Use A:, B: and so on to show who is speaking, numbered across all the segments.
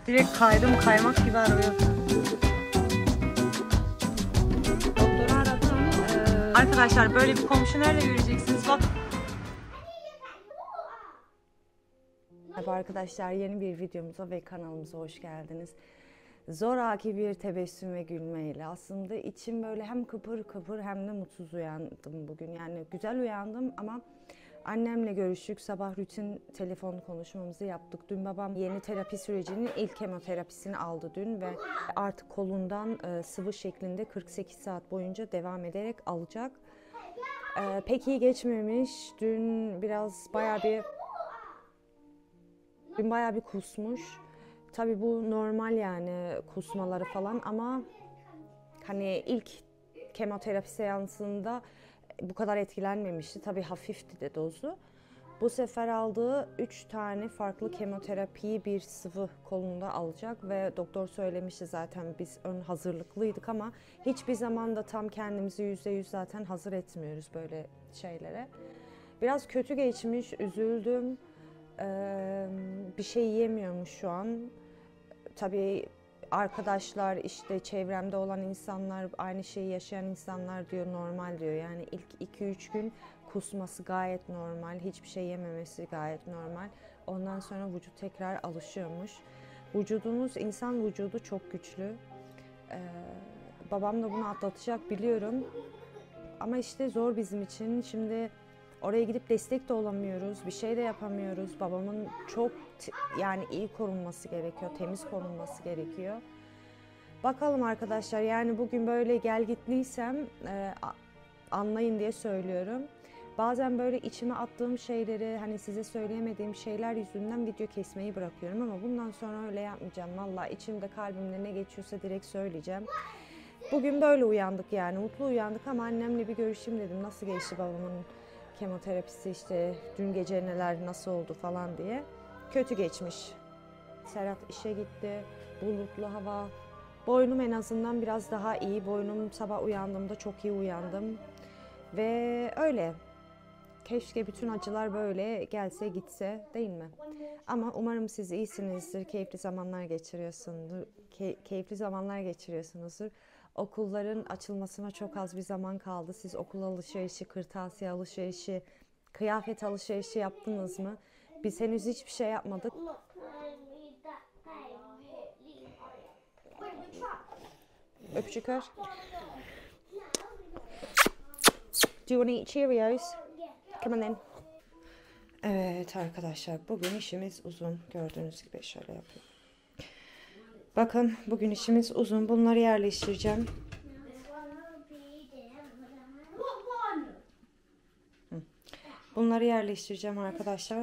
A: Direkt kaydım, kaymak gibi arıyor. Doktoru aradım. Arkadaşlar böyle bir komşu nerede göreceksiniz? Bak. Merhaba arkadaşlar, yeni bir videomuza ve kanalımıza hoş geldiniz. Zoraki bir tebessüm ve gülmeyle aslında içim böyle hem kıpır kıpır hem de mutsuz uyandım bugün. Yani güzel uyandım ama annemle görüştük. Sabah rutin telefon konuşmamızı yaptık. Dün babam yeni terapi sürecinin ilk kemoterapisini aldı dün ve artık kolundan sıvı şeklinde 48 saat boyunca devam ederek alacak. Pek iyi geçmemiş. Dün bayağı bir kusmuş. Tabii bu normal yani kusmaları falan ama hani ilk kemoterapi seansında bu kadar etkilenmemişti. Tabii hafifti de dozu. Bu sefer aldığı 3 tane farklı kemoterapiyi bir sıvı kolunda alacak ve doktor söylemişti zaten, biz ön hazırlıklıydık ama hiçbir zaman da tam kendimizi %100 zaten hazır etmiyoruz böyle şeylere. Biraz kötü geçmiş, üzüldüm. Bir şey yiyemiyormuş şu an. Tabii arkadaşlar, işte çevremde olan insanlar, aynı şeyi yaşayan insanlar diyor normal diyor. Yani ilk 2-3 gün kusması gayet normal, hiçbir şey yememesi gayet normal. Ondan sonra vücut tekrar alışıyormuş. Vücudumuz, insan vücudu çok güçlü. Babam da bunu atlatacak biliyorum. Ama işte zor bizim için. Şimdi oraya gidip destek de olamıyoruz, bir şey de yapamıyoruz. Babamın çok yani iyi korunması gerekiyor, temiz korunması gerekiyor. Bakalım arkadaşlar, yani bugün böyle gelgitliysem anlayın diye söylüyorum. Bazen böyle içime attığım şeyleri, hani size söyleyemediğim şeyler yüzünden video kesmeyi bırakıyorum ama bundan sonra öyle yapmayacağım. Vallahi içimde, kalbimde ne geçiyorsa direkt söyleyeceğim. Bugün böyle uyandık, yani mutlu uyandık ama annemle bir görüşeyim dedim. Nasıl geçti babamın kemoterapisi, işte dün gece neler nasıl oldu falan diye. Kötü geçmiş. Serhat işe gitti. Bulutlu hava. Boynum en azından biraz daha iyi. Boynum sabah uyandığımda çok iyi uyandım. Ve öyle. Keşke bütün acılar böyle gelse gitse, değil mi? Ama umarım siz iyisinizdir. Keyifli zamanlar geçiriyorsunuzdur. Okulların açılmasına çok az bir zaman kaldı. Siz okul alışverişi, kırtasiye alışverişi, kıyafet alışverişi yaptınız mı? Biz henüz hiçbir şey yapmadık. Öpücük ver. Do you want to eat Cheerios? Come on then. Evet arkadaşlar, bugün işimiz uzun. Gördüğünüz gibi şöyle yapıyorum. Bakın bugün işimiz uzun. Bunları yerleştireceğim. Bunları yerleştireceğim arkadaşlar.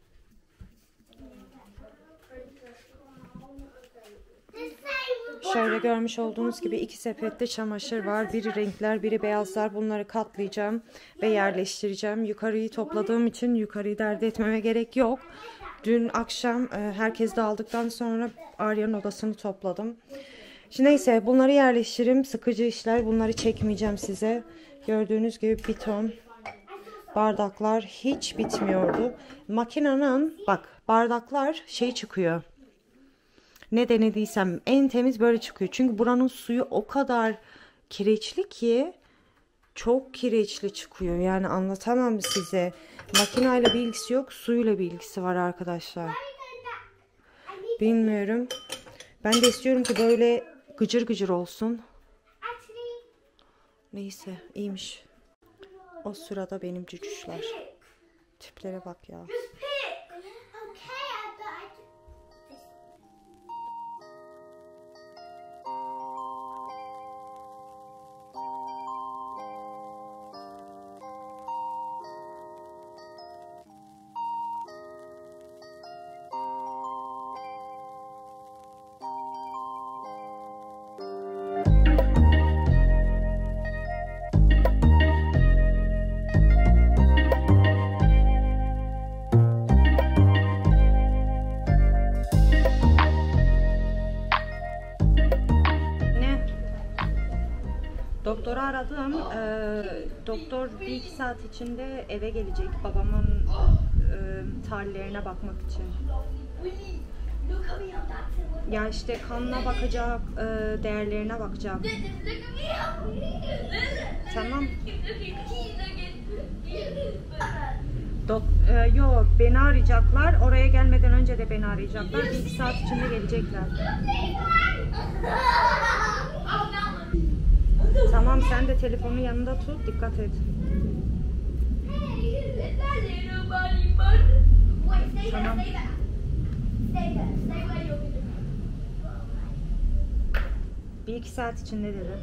A: Şöyle görmüş olduğunuz gibi 2 sepette çamaşır var. Biri renkler, biri beyazlar. Bunları katlayacağım ve yerleştireceğim. Yukarıyı topladığım için yukarıyı dert etmeme gerek yok. Dün akşam herkes dağıldıktan sonra Arya'nın odasını topladım. Şimdi neyse, bunları yerleştireyim. Sıkıcı işler, bunları çekmeyeceğim size. Gördüğünüz gibi bir ton bardaklar hiç bitmiyordu. Makinenin bak, bardaklar şey çıkıyor. Ne denediysem en temiz böyle çıkıyor. Çünkü buranın suyu o kadar kireçli ki, çok kireçli çıkıyor. Yani anlatamam size. Makineyle bir ilgisi yok, suyla bir ilgisi var arkadaşlar. Bilmiyorum. Ben de istiyorum ki böyle gıcır gıcır olsun. Neyse, iyiymiş. O sırada benim cücüşler. Tiplere bak ya. Doktoru aradım. Doktor 1-2 saat içinde eve gelecek babamın tahlillerine bakmak için. Ya işte kanına bakacak, değerlerine bakacak. Tamam. Yo, beni arayacaklar. Oraya gelmeden önce de beni arayacaklar. 1-2 saat içinde gelecekler. Tamam, sen de telefonu yanında tut. Dikkat et. Tamam. 1-2 saat içinde dedi.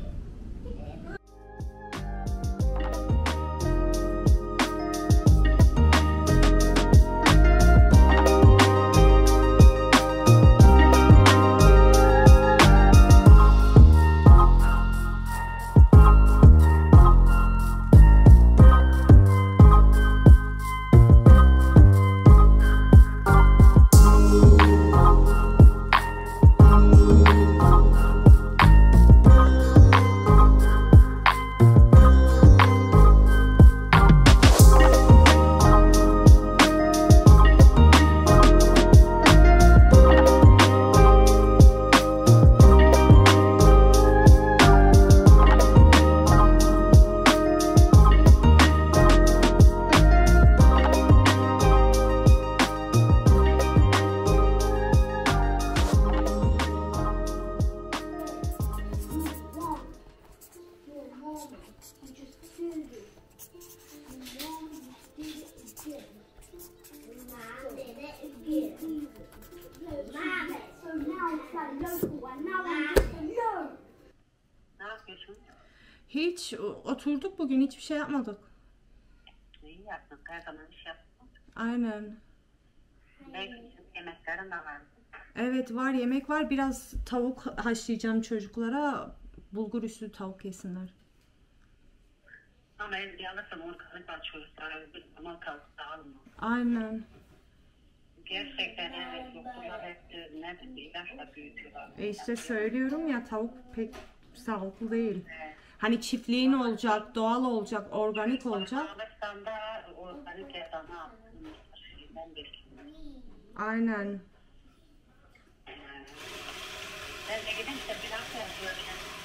A: Hiç oturduk bugün, hiçbir şey yapmadık.
B: İyi yaptık, her zaman iş yaptık.
A: Aynen.
B: Belki yemeklerin de vardı.
A: Evet var, yemek var. Biraz tavuk haşlayacağım çocuklara. Bulgur üstü tavuk yesinler.
B: Ama evde alırsam ortalık var çocuklara, ama tavuk da alma.
A: Aynen.
B: Gerçekten evet, yoksullar hep ne dedi, ilaçla büyütüyorlar.
A: İşte söylüyorum ya, tavuk pek sağlıklı değil.
B: Evet.
A: Hani çiftliğin olacak, doğal olacak, organik olacak.
B: Alırsan da organik yasana aslında şeyden bekliyorum.
A: Aynen.
B: Ben de gideyim de bir hafta yapıyorum.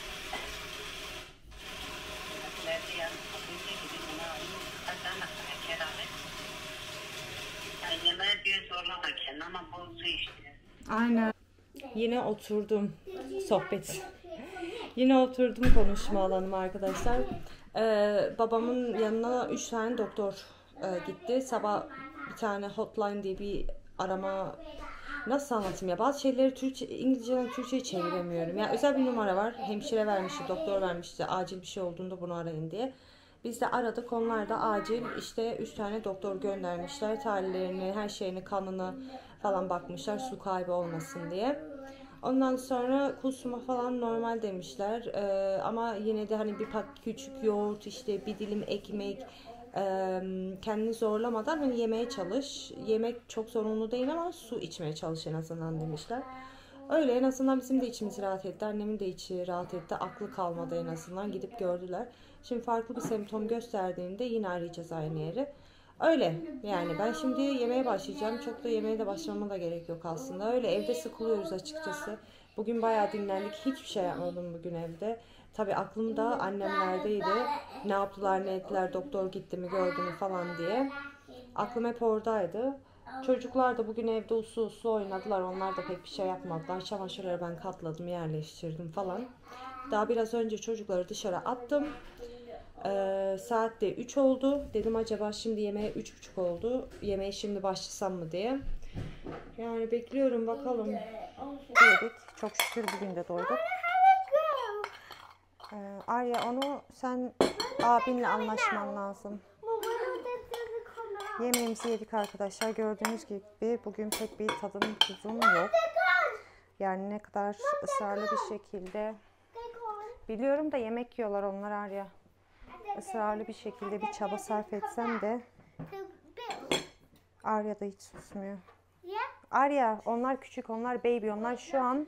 B: Nerede yanım, kapıyla gideyim onu alayım. Kazanmak sana keramet. Yani yemeğe bir zorlama kendini ama bol su işte.
A: Aynen. Yine oturdum sohbet. Yine oturdum konuşma alanıma arkadaşlar. Babamın yanına 3 tane doktor gitti. Sabah bir tane hotline diye bir arama, nasıl anlatayım ya, bazı şeyleri Türkçe, İngilizceden Türkçe'ye çeviremiyorum. Yani özel bir numara var. Hemşire vermişti, doktor vermişti. Acil bir şey olduğunda bunu arayın diye. Biz de aradık. Onlar da acil işte 3 tane doktor göndermişler. Tahlillerini, her şeyini, kanını falan bakmışlar. Su kaybı olmasın diye. Ondan sonra kusma falan normal demişler. Ama yine de hani bir küçük yoğurt, işte bir dilim ekmek, kendini zorlamadan hani yemeye çalış. Yemek çok zorunlu değil ama su içmeye çalış en azından demişler. Öyle, en azından bizim de içimiz rahat etti. Annemin de içi rahat etti. Aklı kalmadı en azından. Gidip gördüler. Şimdi farklı bir semptom gösterdiğinde yine arayacağız aynı yeri. Öyle yani, ben şimdi yemeğe başlayacağım. Çok da yemeğe de başlamama da gerek yok aslında. Öyle evde sıkılıyoruz açıkçası. Bugün bayağı dinlendik. Hiçbir şey yapmadım bugün evde. Tabii aklım da annemlerdeydi. Ne yaptılar, ne ettiler, doktor gitti mi, gördü mü falan diye. Aklım hep oradaydı. Çocuklar da bugün evde uslu uslu oynadılar. Onlar da pek bir şey yapmadılar. Çamaşırları ben katladım, yerleştirdim falan. Daha biraz önce çocukları dışarı attım. Saat de 3 oldu. Dedim acaba şimdi yemeğe 3:30 oldu. Yemeğe şimdi başlasam mı diye. Yani bekliyorum bakalım. Yedik. Çok şükür bugün de doyduk. Arya, onu sen abinle anlaşman lazım. Yemeğimizi yedik arkadaşlar. Gördüğünüz gibi bugün pek bir tadım tuzum yok. Yani ne kadar ısrarlı bir şekilde, biliyorum da yemek yiyorlar onlar Arya. Israrlı bir şekilde bir çaba sarf etsem de Arya da hiç susmuyor. Arya, onlar küçük, onlar baby, onlar şu an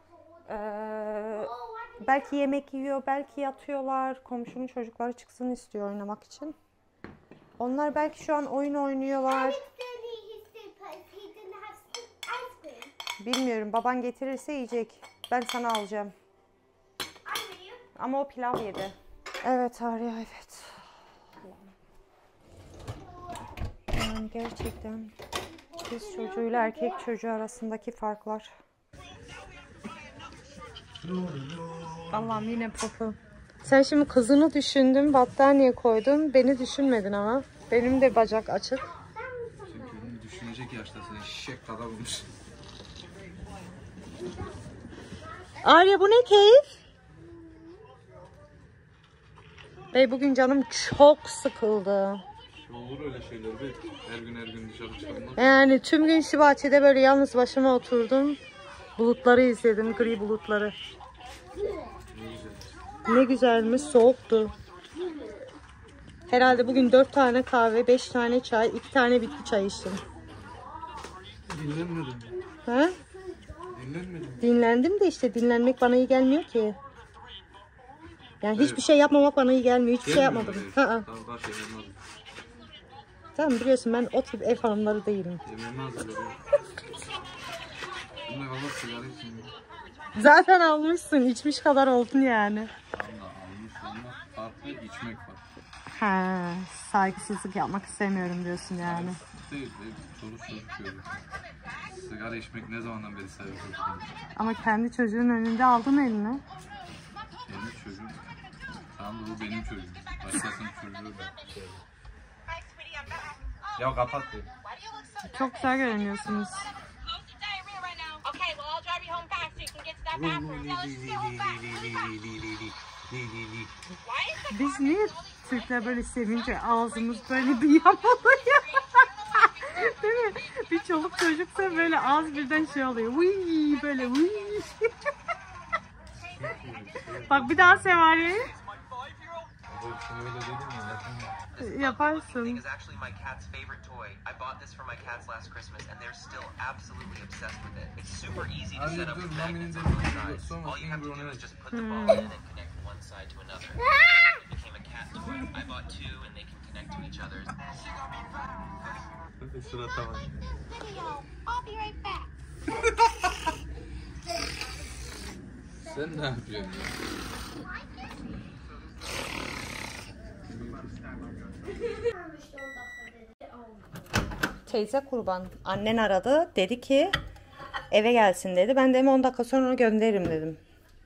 A: belki yemek yiyor, belki yatıyorlar. Komşumun çocukları çıksın istiyor oynamak için. Onlar belki şu an oyun oynuyorlar. Bilmiyorum. Baban getirirse yiyecek. Ben sana alacağım. Ama o pilav yedi. Evet Arya, evet. Yani gerçekten kız çocuğuyla erkek çocuğu arasındaki farklar. Allah'ım yine popu. Sen şimdi kızını düşündün, battaniye koydun. Beni düşünmedin ama. Benim de bacak açık.
C: Çünkü düşünecek yaştasın. Eşek kadar olmuş.
A: Arya bu ne keyif? Bey bugün canım çok sıkıldı.
C: Olur öyle şeyler be. Her gün dışarı çıkılmaz.
A: Yani tüm gün şu bahçede böyle yalnız başıma oturdum. Bulutları izledim, gri bulutları.
C: Ne güzel.
A: Ne güzelmiş, soğuktu. Herhalde bugün 4 tane kahve, 5 tane çay, 2 tane bitki çay içtim.
C: Dinlenmedin mi?
A: Ha?
C: Dinlenmedin mi?
A: Dinlendim de işte dinlenmek bana iyi gelmiyor ki. Yani hiçbir şey yapmamak bana iyi gelmiyor. Hiçbir şey yapmadım.
C: Tamam daha şey yemem lazım.
A: Tamam biliyorsun ben o tip ev hanımları değilim.
C: Yemem lazım. Bununla kalmak sigara için.
A: Zaten almışsın, içmiş kadar oldun yani.
C: Tamam da almış olmak farklı, içmek farklı.
A: Ha, saygısızlık yapmak istemiyorum diyorsun yani.
C: Değil, çoluk görüyor. Sigara içmek ne zamandan beri saygısızlık görüyor?
A: Ama kendi çocuğun önünde aldın eline.
C: Benim çocuğum. Tamam da bu benim çocuğum. Başkasının çocuğu da. Ya kapat be.
A: Çok güzel görünüyorsunuz. Biz niye Türkler böyle sevince ağzımız böyle bir yamuluyor? Değil mi? Bir çoluk çocuksa böyle ağız birden şey oluyor. Uy böyle uy. Bak bir daha Sevari. Yaparsın.
D: Is actually my cat's favorite toy. I bought this for my cats last Christmas and they're still absolutely obsessed with it. It's super easy to set up with magnets on both sides. All you have to do is just put the ball in and connect one side to another. It became a cat toy. I bought two and they can connect to each other.
C: Surata bak.
E: I'll be right back.
C: Sen ne yapıyorsun ya?
A: Teyze kurban. Annen aradı. Dedi ki eve gelsin dedi. Ben de 10 dakika sonra onu gönderirim dedim.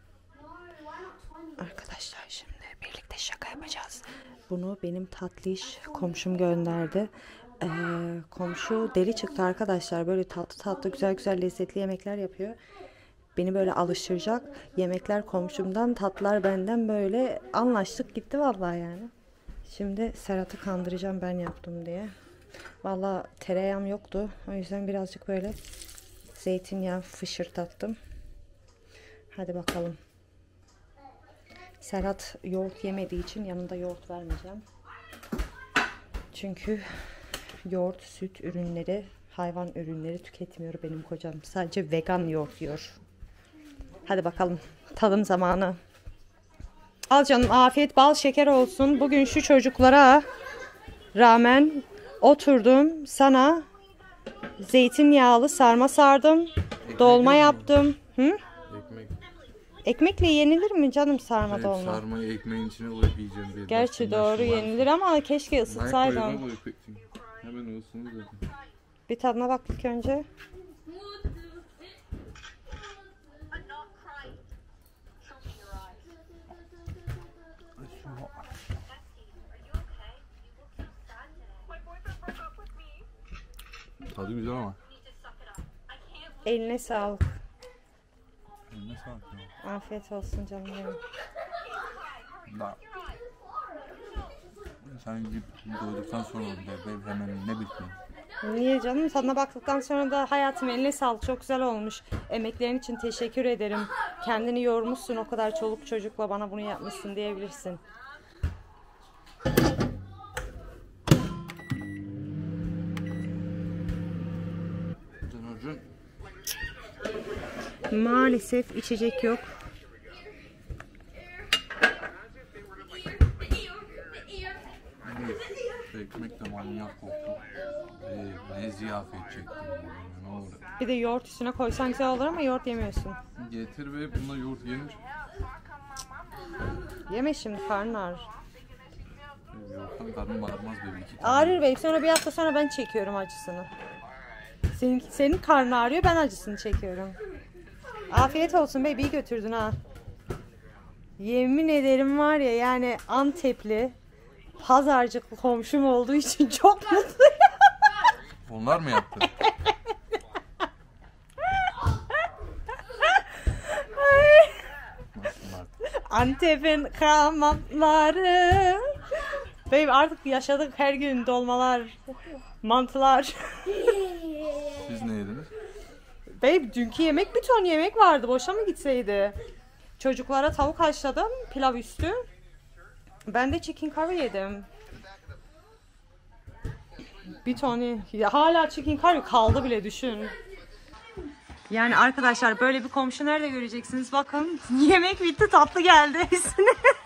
A: Arkadaşlar şimdi birlikte şaka yapacağız. Bunu benim tatlış komşum gönderdi. Komşu deli çıktı arkadaşlar. Böyle tatlı tatlı güzel güzel lezzetli yemekler yapıyor. Beni böyle alıştıracak. Yemekler komşumdan, tatlılar benden, böyle anlaştık gitti vallahi yani. Şimdi Serhat'ı kandıracağım ben yaptım diye. Vallahi tereyağım yoktu. O yüzden birazcık böyle zeytinyağı fışırtattım. Hadi bakalım. Serhat yoğurt yemediği için yanında yoğurt vermeyeceğim. Çünkü yoğurt, süt ürünleri, hayvan ürünleri tüketmiyor benim kocam. Sadece vegan yoğurt yiyor. Hadi bakalım. Tadım zamanı. Al canım, afiyet bal şeker olsun. Bugün şu çocuklara rağmen oturdum. Sana zeytinyağlı sarma sardım. Dolma yaptım. Hı?
C: Ekmek.
A: Ekmekle yenilir mi canım sarma
C: Evet,
A: dolma?
C: sarmayı ekmeğin içine koyup yiyeceğim diye.
A: Gerçi doğru yenilir ama keşke ısıtsaydın.
C: Hemen ısınır zaten.
A: Bir tadına bak ilk önce.
C: Tadı güzel ama.
A: Eline sağlık.
C: Ne sağlık ya.
A: Afiyet olsun canım benim.
C: Da. Sen gidip doyduktan sonra ben hemen ne bitmiyor.
A: Niye canım? Tadına baktıktan sonra da hayatım eline sağlık. Çok güzel olmuş. Emeklerin için teşekkür ederim. Kendini yormuşsun o kadar çoluk çocukla, bana bunu yapmışsın diyebilirsin. Maalesef içecek yok.
C: ekmek de manyak koktu. Ne ziyafet çektim ne olur.
A: Bir de yoğurt üstüne koysan güzel olur ama yoğurt yemiyorsun.
C: Getir ve bunda yoğurt yenir.
A: Yeme şimdi, karnın ağrır.
C: Yoğurttan karnım ağrımaz bebeğim.
A: Ağrır bey, sonra bir hafta sonra ben çekiyorum acısını. Senin karnın ağrıyor, ben acısını çekiyorum. Afiyet olsun bey, iyi götürdün ha. Yemin ederim var ya, yani Antepli pazarcıklı komşum olduğu için çok mutluyum.
C: Onlar mı yaptı?
A: Antep'in kramatları. Bey artık yaşadık her gün dolmalar, mantılar.
C: Siz ne yediniz?
A: Bey dünkü yemek, bir ton yemek vardı, boşa mı gitseydi? Çocuklara tavuk haşladım, pilav üstü. Ben de chicken curry yedim. Bir ton ya, hala chicken curry kaldı bile, düşün. Yani arkadaşlar, böyle bir komşu nerede göreceksiniz? Bakın, yemek bitti, tatlı geldi üstüne.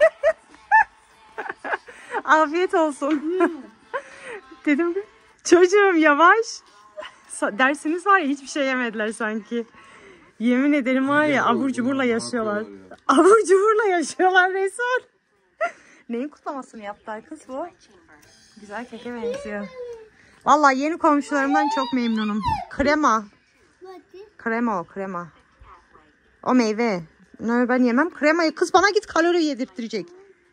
A: Afiyet olsun. Dedim ki, çocuğum yavaş. Dersiniz var ya, hiçbir şey yemediler sanki. Yemin ederim var ya, abur cuburla yaşıyorlar. Abur cuburla yaşıyorlar resmen. Neyin kutlamasını yaptılar kız bu? Güzel keke benziyor. Vallahi yeni komşularımdan çok memnunum. Krema. Krema o, krema. O meyve. No, ben yemem kremayı. Kız bana git kalori yedirttirecek.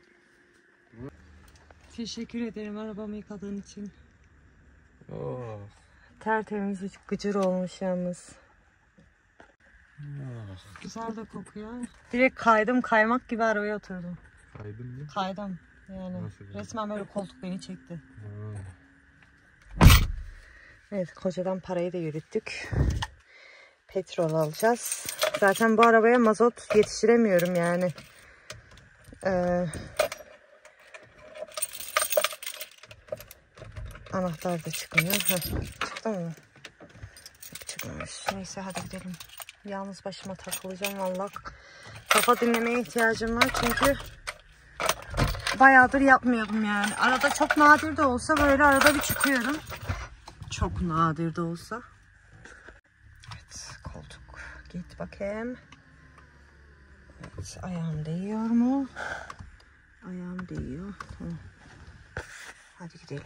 A: Teşekkür ederim arabamı yıkadığın için.
C: Oh.
A: Tertemiz, gıcır olmuş yalnız. Güzel de kokuyor. Direkt kaydım, kaymak gibi arabaya oturdum.
C: Kaydın mı?
A: Kaydım yani.
C: Nasıl?
A: Resmen böyle koltuk beni çekti. Evet, kocadan parayı da yürüttük. Petrol alacağız. Zaten bu arabaya mazot yetiştiremiyorum yani. Anahtar da çıkmıyor. Çıktı mı? Çıkmamış. Neyse hadi gidelim. Yalnız başıma takılacağım vallahi. Kafa dinlemeye ihtiyacım var çünkü bayağıdır yapmıyordum yani. Arada, çok nadir de olsa böyle arada bir çıkıyorum. Çok nadir de olsa. Evet, koltuk. Git bakayım. Evet, ayağım değiyor mu? Ayağım değiyor. Tamam. Hadi gidelim.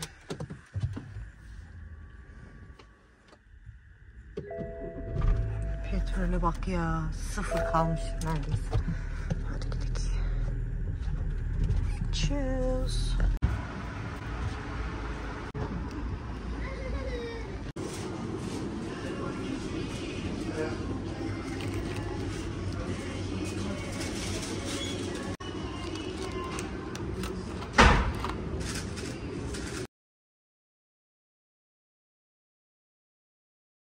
A: Petrole bak ya. Sıfır kalmış neredeyse. Hadi gidelim. Cheers.